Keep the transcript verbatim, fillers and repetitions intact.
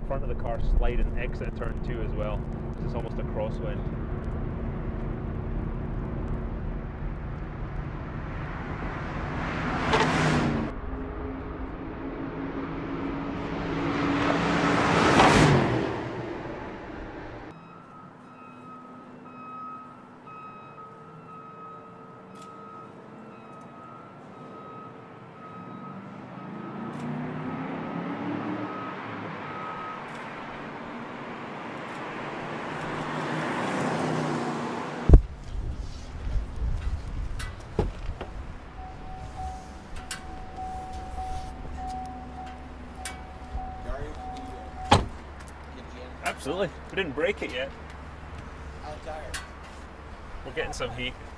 front of the car slide and exit turn two as well, because it's almost a crosswind. Absolutely. We didn't break it yet. How tired? We're getting some heat.